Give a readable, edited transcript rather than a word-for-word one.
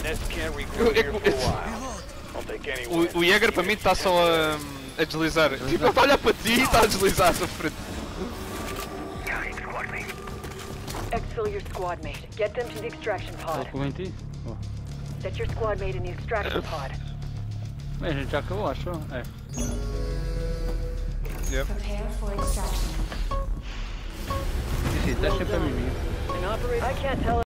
O Jäger para mim está só a deslizar. Tipo, ele está a olhar para ti e está a deslizar à sua frente. Exfil your squad mate. Get them to the extraction pod. Estou em ti? Oh. Set your squad mate in the extraction pod. Bem, a gente já acabou, acho. É. Yep. Prepare for extraction. Deixa para mim. I can't tell